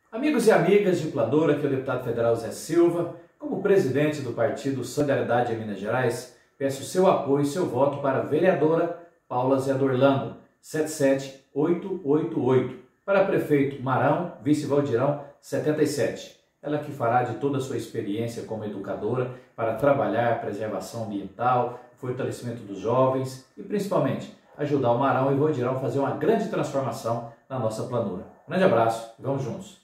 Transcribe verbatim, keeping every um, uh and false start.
Amigos e amigas de Planura, aqui é o deputado federal Zé Silva. Como presidente do partido Solidariedade em Minas Gerais, peço seu apoio e seu voto para a vereadora Paula Zé do Orlando, sete sete oito oito oito. Para prefeito Marão, vice Valdirão, setenta e sete. Ela que fará de toda a sua experiência como educadora para trabalhar a preservação ambiental, fortalecimento dos jovens e principalmente ajudar o Marão e o Valdirão a fazer uma grande transformação na nossa planura. Grande abraço, vamos juntos!